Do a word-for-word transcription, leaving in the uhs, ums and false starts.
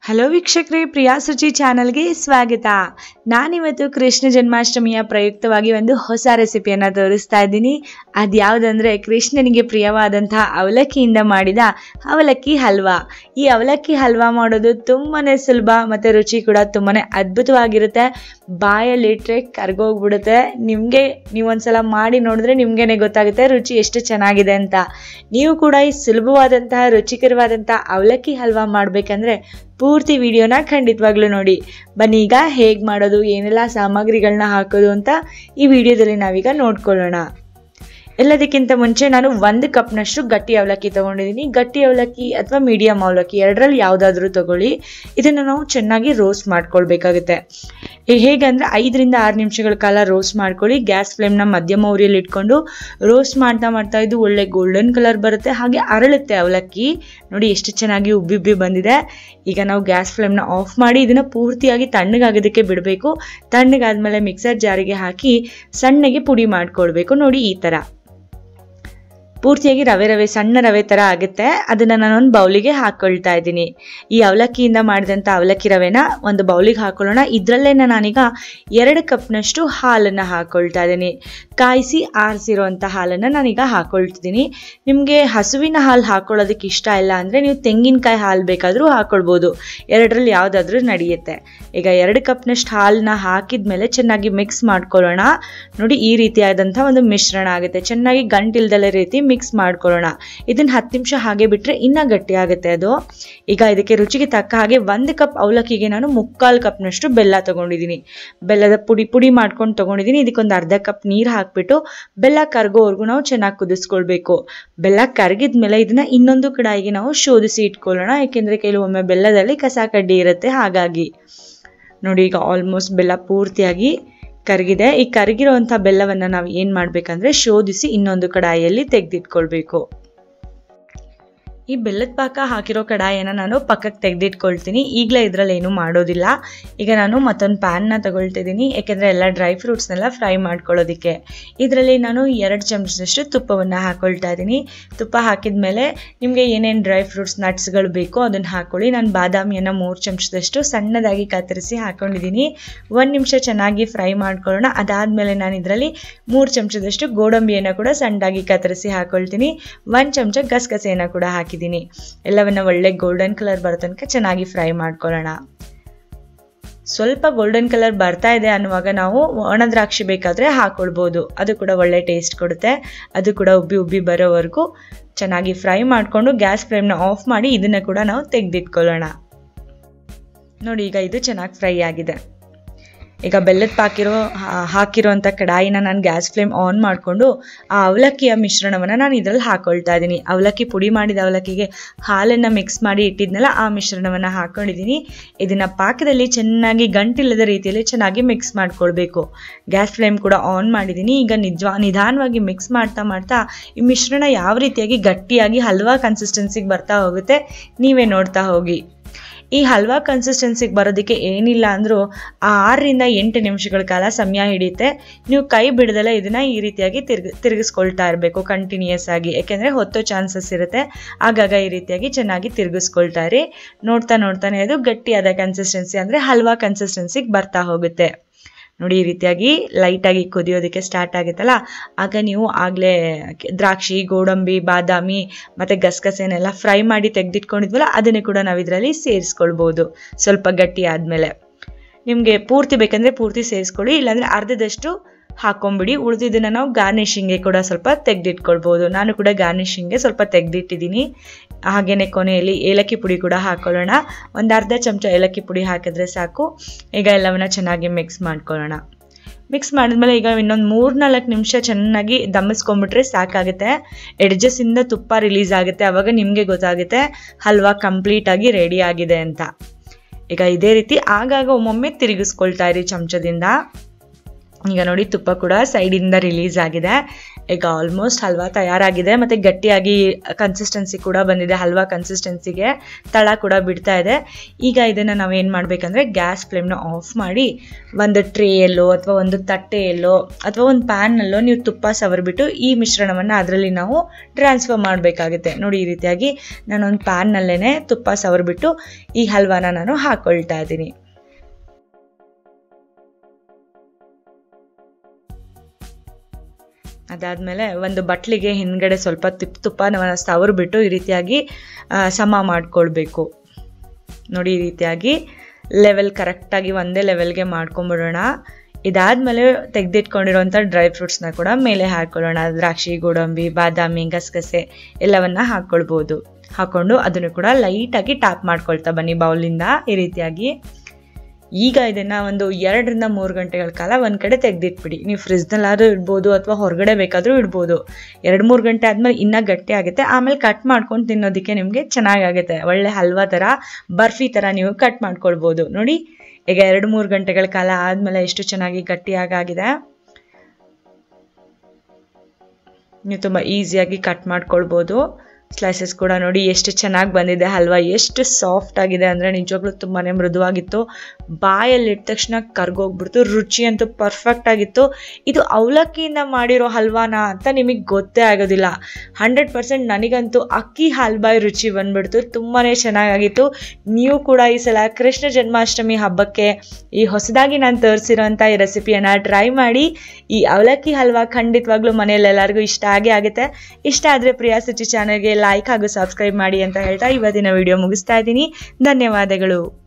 Hello ವೀಕ್ಷಕರೇ, ಪ್ರಿಯಾ ಸುಚಿ ಚಾನಲ್ಗೆ ಸ್ವಾಗತ. ನಾನಿವತ್ತು ಕೃಷ್ಣ ಜನ್ಮಾಷ್ಟಮಿಯ ಪ್ರಯುಕ್ತವಾಗಿ ಒಂದು ಹೊಸ ರೆಸಿಪಿಯನ್ನು ತೋರಿಸ್ತಾ ಇದ್ದೀನಿ. ಅದು ಯಾವುದಂದರೆ ಕೃಷ್ಣನಿಗೆ ಪ್ರಿಯವಾದಂತಹ ಅವಲಕ್ಕಿಯಿಂದ ಮಾಡಿದ ಅವಲಕ್ಕಿ ಹಲ್ವಾ. ಈ ಅವಲಕ್ಕಿ ಹಲ್ವಾ ಮಾಡೋದು ತುಂಬಾ ಸುಲಭ ಮತ್ತು ರುಚಿ ಕೂಡ ತುಂಬಾ ಅದ್ಭುತವಾಗಿರುತ್ತೆ. ಬಾಯಲ್ಲಿಟ್ಟರೆ ಕರ್ಗೋಗ್ಬಿಡುತ್ತೆ. ನಿಮಗೆ ನೀವೊಂದ್ಸಲ ಮಾಡಿ ನೋಡಿದ್ರೆ ನಿಮಗೇನೆ ಗೊತ್ತಾಗುತ್ತೆ ರುಚಿ ಎಷ್ಟು ಚೆನ್ನಾಗಿದೆ ಅಂತ. ನೀವು ಕೂಡ ಈ ಸುಲಭವಾದಂತಹ ರುಚಿಕರವಾದಂತಹ ಅವಲಕ್ಕಿ ಹಲ್ವಾ ಮಾಡಬೇಕಂದ್ರೆ ಪೂರ್ತಿ ವಿಡಿಯೋನ ಖಂಡಿತವಾಗ್ಲೂ ನೋಡಿ. ಬನ್ನಿ ಈಗ ಹೇಗೆ ಮಾಡೋದು, ಏನೆಲ್ಲ ಸಾಮಗ್ರಿಗಳನ್ನ ಹಾಕೋದು ಅಂತ ಈ ವಿಡಿಯೋದಲ್ಲಿ ನಾವೀಗ ನೋಡ್ಕೊಳ್ಳೋಣ. ಎಲ್ಲದಕ್ಕಿಂತ ಮುಂಚೆ ನಾನು ಒಂದು ಕಪ್ನಷ್ಟು ಗಟ್ಟಿ ಅವಲಕ್ಕಿ ತೊಗೊಂಡಿದ್ದೀನಿ. ಗಟ್ಟಿ ಅವಲಕ್ಕಿ ಅಥವಾ ಮೀಡಿಯಂ ಅವಲಕ್ಕಿ ಎರಡರಲ್ಲಿ ಯಾವುದಾದ್ರೂ ತಗೊಳ್ಳಿ. ಇದನ್ನು ನಾವು ಚೆನ್ನಾಗಿ ರೋಸ್ಟ್ ಮಾಡ್ಕೊಳ್ಬೇಕಾಗುತ್ತೆ. ಹೇಗಂದರೆ ಐದರಿಂದ ಆರು ನಿಮಿಷಗಳ ಕಾಲ ರೋಸ್ಟ್ ಮಾಡ್ಕೊಳ್ಳಿ. ಗ್ಯಾಸ್ ಫ್ಲೇಮ್ನ ಮಧ್ಯಮ ಉರಿಯಲ್ಲಿ ಇಟ್ಕೊಂಡು ರೋಸ್ಟ್ ಮಾಡ್ತಾ ಮಾಡ್ತಾ ಇದು ಒಳ್ಳೆ ಗೋಲ್ಡನ್ ಕಲರ್ ಬರುತ್ತೆ, ಹಾಗೆ ಅರಳುತ್ತೆ ಅವಲಕ್ಕಿ. ನೋಡಿ ಎಷ್ಟು ಚೆನ್ನಾಗಿ ಉಬ್ಬಿ ಉಬ್ಬಿ ಬಂದಿದೆ. ಈಗ ನಾವು ಗ್ಯಾಸ್ ಫ್ಲೇಮ್ನ ಆಫ್ ಮಾಡಿ ಇದನ್ನು ಪೂರ್ತಿಯಾಗಿ ತಣ್ಣಗಾಗೋದಕ್ಕೆ ಬಿಡಬೇಕು. ತಣ್ಣಗಾದ್ಮೇಲೆ ಮಿಕ್ಸರ್ ಜಾರಿಗೆ ಹಾಕಿ ಸಣ್ಣಗೆ ಪುಡಿ ಮಾಡ್ಕೊಳ್ಬೇಕು. ನೋಡಿ ಈ ಥರ ಪೂರ್ತಿಯಾಗಿ ರವೆ ರವೆ ಸಣ್ಣ ರವೆ ಥರ ಆಗುತ್ತೆ. ಅದನ್ನು ನಾನೊಂದು ಬೌಲಿಗೆ ಹಾಕ್ಕೊಳ್ತಾ ಇದ್ದೀನಿ. ಈ ಅವಲಕ್ಕಿಯಿಂದ ಮಾಡಿದಂಥ ಅವಲಕ್ಕಿ ರವೆನ ಒಂದು ಬೌಲಿಗೆ ಹಾಕೊಳ್ಳೋಣ. ಇದರಲ್ಲೇ ನಾನೀಗ ಎರಡು ಕಪ್ನಷ್ಟು ಹಾಲನ್ನು ಹಾಕ್ಕೊಳ್ತಾ ಇದ್ದೀನಿ. ಕಾಯಿಸಿ ಆರಿಸಿರೋವಂಥ ಹಾಲನ್ನು ನಾನೀಗ ಹಾಕ್ಕೊಳ್ತಿದ್ದೀನಿ. ನಿಮಗೆ ಹಸುವಿನ ಹಾಲು ಹಾಕ್ಕೊಳ್ಳೋದಕ್ಕೆ ಇಷ್ಟ ಇಲ್ಲ ಅಂದರೆ ನೀವು ತೆಂಗಿನಕಾಯಿ ಹಾಲು ಬೇಕಾದರೂ ಹಾಕ್ಕೊಳ್ಬೋದು. ಎರಡರಲ್ಲಿ ಯಾವುದಾದ್ರೂ ನಡೆಯುತ್ತೆ. ಈಗ ಎರಡು ಕಪ್ನಷ್ಟು ಹಾಲನ್ನ ಹಾಕಿದ ಮೇಲೆ ಚೆನ್ನಾಗಿ ಮಿಕ್ಸ್ ಮಾಡ್ಕೊಳ್ಳೋಣ. ನೋಡಿ ಈ ರೀತಿಯಾದಂಥ ಒಂದು ಮಿಶ್ರಣ ಆಗುತ್ತೆ. ಚೆನ್ನಾಗಿ ಗಂಟಿಲ್ದಲೆ ರೀತಿ ಮಿಕ್ಸ್ ಮಾಡ್ಕೊಳ್ಳೋಣ. ಇದನ್ನ ಹತ್ತು ನಿಮಿಷ ಹಾಗೆ ಬಿಟ್ಟರೆ ಇನ್ನೂ ಗಟ್ಟಿ ಆಗುತ್ತೆ ಅದು. ಈಗ ಇದಕ್ಕೆ ರುಚಿಗೆ ತಕ್ಕ ಹಾಗೆ ಒಂದು ಕಪ್ ಅವಲಕ್ಕಿಗೆ ನಾನು ಮುಕ್ಕಾಲು ಕಪ್ನಷ್ಟು ಬೆಲ್ಲ ತೊಗೊಂಡಿದ್ದೀನಿ. ಬೆಲ್ಲದ ಪುಡಿ ಪುಡಿ ಮಾಡ್ಕೊಂಡು ತೊಗೊಂಡಿದ್ದೀನಿ. ಇದಕ್ಕೊಂದು ಅರ್ಧ ಕಪ್ ನೀರು ಹಾಕ್ಬಿಟ್ಟು ಬೆಲ್ಲ ಕರಗೋವರೆಗೂ ನಾವು ಚೆನ್ನಾಗಿ ಕುದಿಸ್ಕೊಳ್ಬೇಕು. ಬೆಲ್ಲ ಕರಗಿದ ಮೇಲೆ ಇದನ್ನ ಇನ್ನೊಂದು ಕಡಾಯಿಗೆ ನಾವು ಶೋಧಿಸಿ ಇಟ್ಕೊಳ್ಳೋಣ. ಯಾಕೆಂದರೆ ಕೆಲವೊಮ್ಮೆ ಬೆಲ್ಲದಲ್ಲಿ ಕಸ ಕಡ್ಡಿ ಇರುತ್ತೆ. ಹಾಗಾಗಿ ನೋಡಿ ಈಗ ಆಲ್ಮೋಸ್ಟ್ ಬೆಲ್ಲ ಪೂರ್ತಿಯಾಗಿ ಕರಗಿದೆ. ಈ ಕರಗಿರುವಂಥ ಬೆಲ್ಲವನ್ನು ನಾವು ಏನು ಮಾಡಬೇಕಂದ್ರೆ ಶೋಧಿಸಿ ಇನ್ನೊಂದು ಕಡಾಯಿಯಲ್ಲಿ ತೆಗೆದಿಟ್ಕೊಳ್ಬೇಕು. ಈ ಬೆಲ್ಲದ ಪಾಕ ಹಾಕಿರೋ ಕಡಾಯಿಯನ್ನು ನಾನು ಪಕ್ಕಕ್ಕೆ ತೆಗೆದಿಟ್ಕೊಳ್ತೀನಿ. ಈಗಲೇ ಇದರಲ್ಲಿ ಏನೂ ಮಾಡೋದಿಲ್ಲ. ಈಗ ನಾನು ಮತ್ತೊಂದು ಪ್ಯಾನ್ನ ತಗೊಳ್ತಿದ್ದೀನಿ, ಯಾಕೆಂದರೆ ಎಲ್ಲ ಡ್ರೈ ಫ್ರೂಟ್ಸ್ನೆಲ್ಲ ಫ್ರೈ ಮಾಡ್ಕೊಳ್ಳೋದಕ್ಕೆ. ಇದರಲ್ಲಿ ನಾನು ಎರಡು ಚಮಚದಷ್ಟು ತುಪ್ಪವನ್ನು ಹಾಕ್ಕೊಳ್ತಾ ಇದ್ದೀನಿ. ತುಪ್ಪ ಹಾಕಿದ ಮೇಲೆ ನಿಮಗೆ ಏನೇನು ಡ್ರೈ ಫ್ರೂಟ್ಸ್ ನಟ್ಸ್ಗಳು ಬೇಕೋ ಅದನ್ನು ಹಾಕ್ಕೊಳ್ಳಿ. ನಾನು ಬಾದಾಮಿಯನ್ನು ಮೂರು ಚಮಚದಷ್ಟು ಸಣ್ಣದಾಗಿ ಕತ್ತರಿಸಿ ಹಾಕ್ಕೊಂಡಿದ್ದೀನಿ. ಒಂದು ನಿಮಿಷ ಚೆನ್ನಾಗಿ ಫ್ರೈ ಮಾಡ್ಕೊಳ್ಳೋಣ. ಅದಾದಮೇಲೆ ನಾನು ಇದರಲ್ಲಿ ಮೂರು ಚಮಚದಷ್ಟು ಗೋಡಂಬಿಯನ್ನು ಕೂಡ ಸಣ್ಣದಾಗಿ ಕತ್ತರಿಸಿ ಹಾಕ್ಕೊಳ್ತೀನಿ. ಒಂದು ಚಮಚ ಗಸಗಸೆಯನ್ನು ಕೂಡ ಹಾಕಿದ್ದೀನಿ. ಎಲ್ಲವನ್ನ ಒಳ್ಳೆ ಗೋಲ್ಡನ್ ಕಲರ್ ಬರೋ ತನಕ ಚೆನ್ನಾಗಿ ಫ್ರೈ ಮಾಡ್ಕೊಳ್ಳೋಣ. ಸ್ವಲ್ಪ ಗೋಲ್ಡನ್ ಕಲರ್ ಬರ್ತಾ ಇದೆ ಅನ್ನುವಾಗ ನಾವು ಒಣ ದ್ರಾಕ್ಷಿ ಬೇಕಾದರೆ ಹಾಕೊಳ್ಬೋದು. ಅದು ಕೂಡ ಒಳ್ಳೆ ಟೇಸ್ಟ್ ಕೊಡುತ್ತೆ. ಅದು ಕೂಡ ಉಬ್ಬಿ ಉಬ್ಬಿ ಬರೋವರೆಗೂ ಚೆನ್ನಾಗಿ ಫ್ರೈ ಮಾಡಿಕೊಂಡು ಗ್ಯಾಸ್ ಫ್ಲೇಮ್ನ ಆಫ್ ಮಾಡಿ ಇದನ್ನು ಕೂಡ ನಾವು ತೆಗೆದಿಟ್ಕೊಳ್ಳೋಣ. ನೋಡಿ ಈಗ ಇದು ಚೆನ್ನಾಗಿ ಫ್ರೈ ಆಗಿದೆ. ಈಗ ಬೆಲ್ಲದ ಪಾಕಿರೋ ಹಾಕಿರೋಂಥ ಕಡಾಯಿನ ನಾನು ಗ್ಯಾಸ್ ಫ್ಲೇಮ್ ಆನ್ ಮಾಡಿಕೊಂಡು ಆ ಅವಲಕ್ಕಿಯ ಮಿಶ್ರಣವನ್ನು ನಾನು ಇದರಲ್ಲಿ ಹಾಕ್ಕೊಳ್ತಾ ಇದ್ದೀನಿ. ಅವಲಕ್ಕಿ ಪುಡಿ ಮಾಡಿದ ಅವಲಕ್ಕಿಗೆ ಹಾಲನ್ನು ಮಿಕ್ಸ್ ಮಾಡಿ ಇಟ್ಟಿದ್ನಲ್ಲ ಆ ಮಿಶ್ರಣವನ್ನು ಹಾಕ್ಕೊಂಡಿದ್ದೀನಿ. ಇದನ್ನು ಪಾಕದಲ್ಲಿ ಚೆನ್ನಾಗಿ ಗಂಟಿಲ್ಲದ ರೀತಿಯಲ್ಲಿ ಚೆನ್ನಾಗಿ ಮಿಕ್ಸ್ ಮಾಡ್ಕೊಳ್ಬೇಕು. ಗ್ಯಾಸ್ ಫ್ಲೇಮ್ ಕೂಡ ಆನ್ ಮಾಡಿದ್ದೀನಿ. ಈಗ ನಿಜ ನಿಧಾನವಾಗಿ ಮಿಕ್ಸ್ ಮಾಡ್ತಾ ಮಾಡ್ತಾ ಈ ಮಿಶ್ರಣ ಯಾವ ರೀತಿಯಾಗಿ ಗಟ್ಟಿಯಾಗಿ ಹಲ್ವಾ ಕನ್ಸಿಸ್ಟೆನ್ಸಿಗೆ ಬರ್ತಾ ಹೋಗುತ್ತೆ ನೀವೇ ನೋಡ್ತಾ ಹೋಗಿ. ಈ ಹಲ್ವಾ ಕನ್ಸಿಸ್ಟೆನ್ಸಿಗೆ ಬರೋದಕ್ಕೆ ಏನಿಲ್ಲ ಅಂದರೂ ಆರರಿಂದ ಎಂಟು ನಿಮಿಷಗಳ ಕಾಲ ಸಮಯ ಹಿಡಿಯುತ್ತೆ. ನೀವು ಕೈ ಬಿಡದಲ್ಲೇ ಇದನ್ನು ಈ ರೀತಿಯಾಗಿ ತಿರ್ಗ ತಿರುಗಿಸ್ಕೊಳ್ತಾ ಇರಬೇಕು ಕಂಟಿನ್ಯೂಯಸ್ ಆಗಿ, ಯಾಕೆಂದರೆ ಹೊತ್ತೋ ಚಾನ್ಸಸ್ ಇರುತ್ತೆ. ಆಗಾಗ ಈ ರೀತಿಯಾಗಿ ಚೆನ್ನಾಗಿ ತಿರುಗಿಸ್ಕೊಳ್ತಾ ಇರಿ. ನೋಡ್ತಾ ನೋಡ್ತಾನೆ ಅದು ಗಟ್ಟಿಯಾದ ಕನ್ಸಿಸ್ಟೆನ್ಸಿ ಅಂದರೆ ಹಲ್ವಾ ಕನ್ಸಿಸ್ಟೆನ್ಸಿಗೆ ಬರ್ತಾ ಹೋಗುತ್ತೆ. ನೋಡಿ ಈ ರೀತಿಯಾಗಿ ಲೈಟಾಗಿ ಕುದಿಯೋದಕ್ಕೆ ಸ್ಟಾರ್ಟ್ ಆಗುತ್ತಲ್ಲ, ಆಗ ನೀವು ಆಗಲೇ ದ್ರಾಕ್ಷಿ, ಗೋಡಂಬಿ, ಬಾದಾಮಿ ಮತ್ತು ಗಸಗಸೆನೆಲ್ಲ ಫ್ರೈ ಮಾಡಿ ತೆಗೆದಿಟ್ಕೊಂಡಿದ್ವಲ್ಲ ಅದನ್ನು ಕೂಡ ನಾವು ಇದರಲ್ಲಿ ಸೇರಿಸ್ಕೊಳ್ಬೋದು. ಸ್ವಲ್ಪ ಗಟ್ಟಿ ಆದಮೇಲೆ ನಿಮಗೆ ಪೂರ್ತಿ ಬೇಕಂದರೆ ಪೂರ್ತಿ ಸೇರಿಸ್ಕೊಳ್ಳಿ, ಇಲ್ಲಾಂದರೆ ಅರ್ಧದಷ್ಟು ಹಾಕ್ಕೊಂಬಿಡಿ. ಉಳಿದಿದ್ದನ್ನು ನಾವು ಗಾರ್ನಿಷಿಂಗ್ಗೆ ಕೂಡ ಸ್ವಲ್ಪ ತೆಗೆದಿಟ್ಕೊಳ್ಬೋದು. ನಾನು ಕೂಡ ಗಾರ್ನಿಷಿಂಗ್ಗೆ ಸ್ವಲ್ಪ ತೆಗೆದಿಟ್ಟಿದ್ದೀನಿ. ಹಾಗೆಯೇ ಕೊನೆಯಲ್ಲಿ ಏಲಕ್ಕಿ ಪುಡಿ ಕೂಡ ಹಾಕ್ಕೊಳ್ಳೋಣ. ಒಂದು ಅರ್ಧ ಚಮಚ ಏಲಕ್ಕಿ ಪುಡಿ ಹಾಕಿದ್ರೆ ಸಾಕು. ಈಗ ಎಲ್ಲವನ್ನ ಚೆನ್ನಾಗಿ ಮಿಕ್ಸ್ ಮಾಡ್ಕೊಳ್ಳೋಣ. ಮಿಕ್ಸ್ ಮಾಡಿದ್ಮೇಲೆ ಈಗ ಇನ್ನೊಂದು ಮೂರು ನಾಲ್ಕು ನಿಮಿಷ ಚೆನ್ನಾಗಿ ದಮ್ಮಿಸ್ಕೊಂಡ್ಬಿಟ್ರೆ ಸಾಕಾಗುತ್ತೆ. ಎಡ್ಜಸ್ಸಿಂದ ತುಪ್ಪ ರಿಲೀಸ್ ಆಗುತ್ತೆ. ಆವಾಗ ನಿಮಗೆ ಗೊತ್ತಾಗುತ್ತೆ ಹಲ್ವಾ ಕಂಪ್ಲೀಟಾಗಿ ರೆಡಿ ಆಗಿದೆ ಅಂತ. ಈಗ ಇದೇ ರೀತಿ ಆಗಾಗ ಒಮ್ಮೊಮ್ಮೆ ತಿರುಗಿಸ್ಕೊಳ್ತಾ ಇರಿ ಚಮಚದಿಂದ. ಈಗ ನೋಡಿ ತುಪ್ಪ ಕೂಡ ಸೈಡಿಂದ ರಿಲೀಸ್ ಆಗಿದೆ. ಈಗ ಆಲ್ಮೋಸ್ಟ್ ಹಲ್ವಾ ತಯಾರಾಗಿದೆ ಮತ್ತು ಗಟ್ಟಿಯಾಗಿ ಕನ್ಸಿಸ್ಟೆನ್ಸಿ ಕೂಡ ಬಂದಿದೆ. ಹಲ್ವಾ ಕನ್ಸಿಸ್ಟೆನ್ಸಿಗೆ ತಳ ಕೂಡ ಬಿಡ್ತಾ ಇದೆ. ಈಗ ಇದನ್ನು ನಾವು ಏನು ಮಾಡಬೇಕಂದ್ರೆ ಗ್ಯಾಸ್ ಫ್ಲೇಮ್ನ ಆಫ್ ಮಾಡಿ ಒಂದು ಟ್ರೇಯಲ್ಲೋ ಅಥವಾ ಒಂದು ತಟ್ಟೆಯಲ್ಲೋ ಅಥವಾ ಒಂದು ಪ್ಯಾನ್ನಲ್ಲೋ ನೀವು ತುಪ್ಪ ಸವರ್ಬಿಟ್ಟು ಈ ಮಿಶ್ರಣವನ್ನು ಅದರಲ್ಲಿ ನಾವು ಟ್ರಾನ್ಸ್ಫರ್ ಮಾಡಬೇಕಾಗುತ್ತೆ. ನೋಡಿ, ಈ ರೀತಿಯಾಗಿ ನಾನೊಂದು ಪ್ಯಾನ್ನಲ್ಲೇ ತುಪ್ಪ ಸವರ್ಬಿಟ್ಟು ಈ ಹಲ್ವಾನ ನಾನು ಹಾಕ್ಕೊಳ್ತಾ ಇದ್ದೀನಿ. ಅದಾದಮೇಲೆ ಒಂದು ಬಟ್ಲಿಗೆ ಹಿಂದ್ಗಡೆ ಸ್ವಲ್ಪ ತಿಪ್ ತುಪ್ಪನ ಸವರ್ಬಿಟ್ಟು ಈ ರೀತಿಯಾಗಿ ಸಮ ಮಾಡ್ಕೊಳ್ಬೇಕು. ನೋಡಿ, ಈ ರೀತಿಯಾಗಿ ಲೆವೆಲ್ ಕರೆಕ್ಟಾಗಿ ಒಂದೇ ಲೆವೆಲ್ಗೆ ಮಾಡ್ಕೊಂಬಿಡೋಣ. ಇದಾದಮೇಲೆ ತೆಗೆದಿಟ್ಕೊಂಡಿರೋಂಥ ಡ್ರೈ ಫ್ರೂಟ್ಸ್ನ ಕೂಡ ಮೇಲೆ ಹಾಕ್ಕೊಳ್ಳೋಣ. ದ್ರಾಕ್ಷಿ, ಗೋಡಂಬಿ, ಬಾದಾಮಿ, ಗಸಗಸೆ ಎಲ್ಲವನ್ನ ಹಾಕ್ಕೊಳ್ಬೋದು. ಹಾಕ್ಕೊಂಡು ಅದನ್ನು ಕೂಡ ಲೈಟಾಗಿ ಟ್ಯಾಪ್ ಮಾಡ್ಕೊಳ್ತಾ ಬನ್ನಿ ಬೌಲಿಂದ ಈ ರೀತಿಯಾಗಿ. ಈಗ ಇದನ್ನು ಒಂದು ಎರಡರಿಂದ ಮೂರು ಗಂಟೆಗಳ ಕಾಲ ಒಂದು ಕಡೆ ತೆಗೆದಿಟ್ಬಿಡಿ. ನೀವು ಫ್ರಿಜ್ನಲ್ಲಾದರೂ ಇಡ್ಬೋದು ಅಥವಾ ಹೊರಗಡೆ ಬೇಕಾದರೂ ಇಡ್ಬೋದು. ಎರಡು ಮೂರು ಗಂಟೆ ಆದಮೇಲೆ ಇನ್ನೂ ಗಟ್ಟಿ ಆಗುತ್ತೆ. ಆಮೇಲೆ ಕಟ್ ಮಾಡ್ಕೊಂಡು ತಿನ್ನೋದಕ್ಕೆ ನಿಮಗೆ ಚೆನ್ನಾಗಾಗುತ್ತೆ. ಒಳ್ಳೆ ಹಲ್ವಾ ಥರ, ಬರ್ಫಿ ಥರ ನೀವು ಕಟ್ ಮಾಡ್ಕೊಳ್ಬೋದು. ನೋಡಿ, ಈಗ ಎರಡು ಮೂರು ಗಂಟೆಗಳ ಕಾಲ ಆದಮೇಲೆ ಎಷ್ಟು ಚೆನ್ನಾಗಿ ಗಟ್ಟಿಯಾಗಿದೆ. ನೀವು ತುಂಬ ಈಸಿಯಾಗಿ ಕಟ್ ಮಾಡ್ಕೊಳ್ಬೋದು. ಸ್ಲೈಸಸ್ ಕೂಡ ನೋಡಿ ಎಷ್ಟು ಚೆನ್ನಾಗಿ ಬಂದಿದೆ. ಹಲ್ವಾ ಎಷ್ಟು ಸಾಫ್ಟ್ ಆಗಿದೆ ಅಂದರೆ ನಿಜವಾಗ್ಲೂ ತುಂಬಾ ಮೃದುವಾಗಿತ್ತು. ಬಾಯಲ್ಲಿ ಇಟ್ಟ ತಕ್ಷಣ ಕರ್ಗೋಗ್ಬಿಡ್ತು. ರುಚಿ ಅಂತೂ ಪರ್ಫೆಕ್ಟ್ ಆಗಿತ್ತು. ಇದು ಅವಲಕ್ಕಿಯಿಂದ ಮಾಡಿರೋ ಹಲ್ವಾನ ಅಂತ ನಿಮಗೆ ಗೊತ್ತೇ ಆಗೋದಿಲ್ಲ. ಹಂಡ್ರೆಡ್ ಪರ್ಸೆಂಟ್ ನನಗಂತೂ ಅಕ್ಕಿ ಹಾಲ್ಬಾಯಿ ರುಚಿ ಬಂದ್ಬಿಡ್ತು. ತುಂಬಾ ಚೆನ್ನಾಗಿತ್ತು. ನೀವು ಕೂಡ ಈ ಸಲ ಕೃಷ್ಣ ಜನ್ಮಾಷ್ಟಮಿ ಹಬ್ಬಕ್ಕೆ ಈ ಹೊಸದಾಗಿ ನಾನು ತೋರಿಸಿರೋಂಥ ಈ ರೆಸಿಪಿಯನ್ನು ಟ್ರೈ ಮಾಡಿ. ಈ ಅವಲಕ್ಕಿ ಹಲ್ವಾ ಖಂಡಿತವಾಗ್ಲೂ ಮನೆಯಲ್ಲಿ ಎಲ್ಲರಿಗೂ ಇಷ್ಟ ಆಗೇ ಆಗುತ್ತೆ. ಇಷ್ಟ ಆದರೆ ಪ್ರಿಯಾ ಸುಚಿ ಚಾನಲ್ಗೆ ಲೈಕ್ ಹಾಗೂ ಸಬ್ಸ್ಕ್ರೈಬ್ ಮಾಡಿ ಅಂತ ಹೇಳ್ತಾ ಇವತ್ತಿನ ವಿಡಿಯೋ ಮುಗಿಸ್ತಾ ಇದ್ದೀನಿ. ಧನ್ಯವಾದಗಳು.